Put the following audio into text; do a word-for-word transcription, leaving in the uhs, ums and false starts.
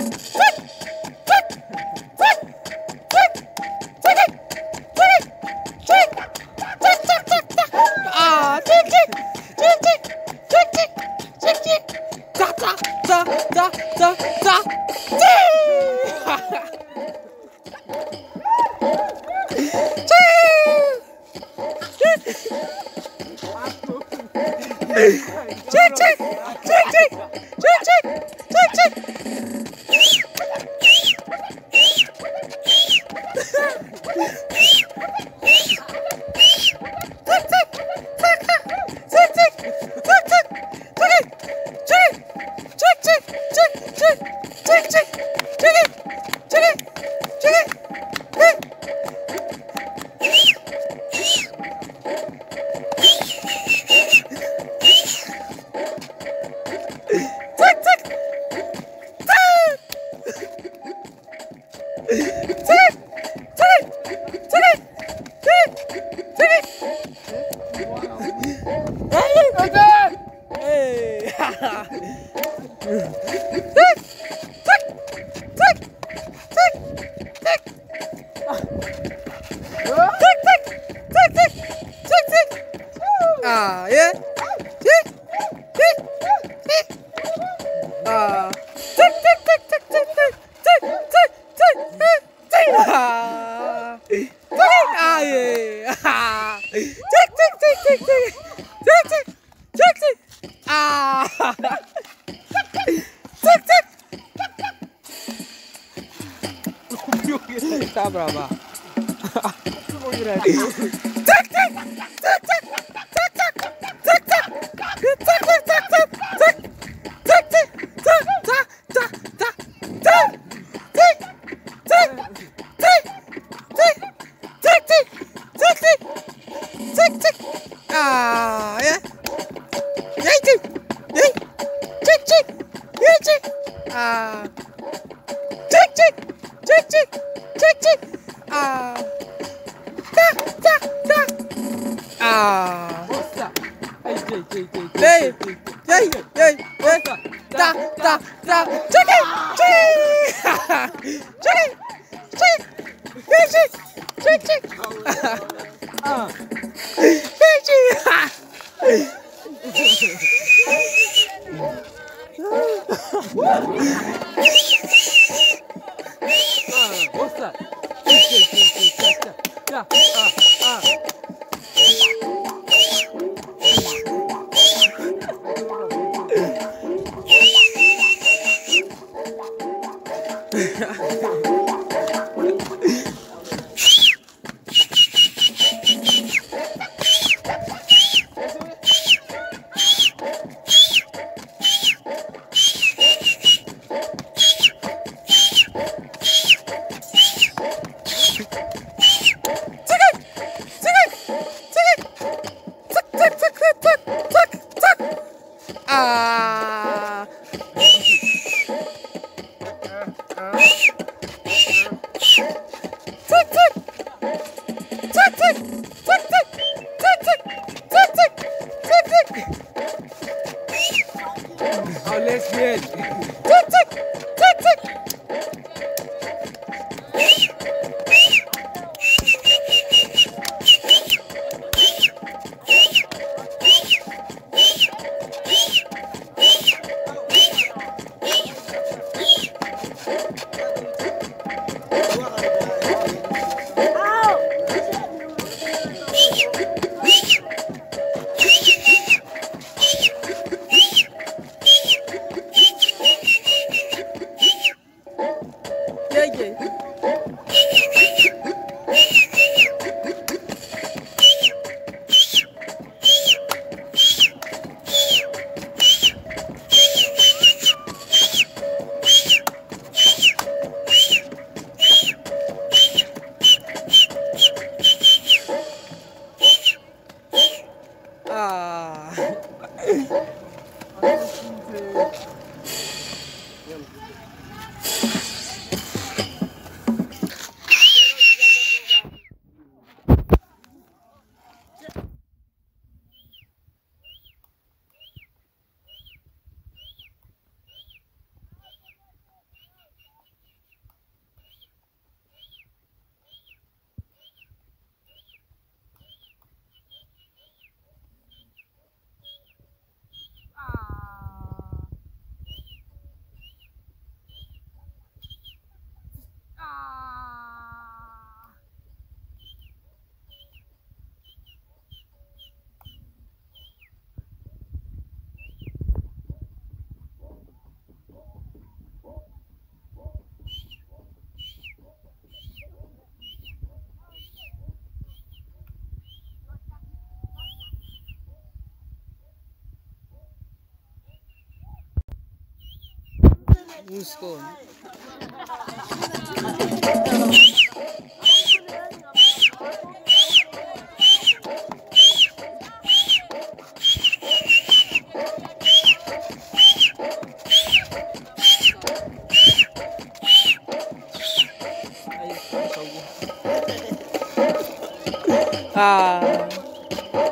Ah, yeah. Tick, tick, tick. Ah, tick, tick, tick, tick, tick, tick, tick, tick, tick, tick, tick. Ah, tick. Ah, yeah. Ah, tick, tick, tick, tick, tick, tick, tick, tick, tick. Ah, tick, tick. Tá brava. Tick, tick, tick, tick. Ah, yeah. Yay, tick. Yay. Tick, tick. Yay, tick. Ah. Tick, tick. Tick, tick. Tick, tick. Ah. Da, da, da. Ah. Yay, yay, yay, yay. Da, da, da. Tick, tick. Tick, tick. Yay, tick. Tick, tick. Ah. What's that? Yeah, ah, ah. Ah. Tick, tick. Tick, tick. Tick, tick. Tick, tick. Tick, tick. Tick, tick. Oh, lesbian. Tick, tick. Tick, tick. Muskon. Ah.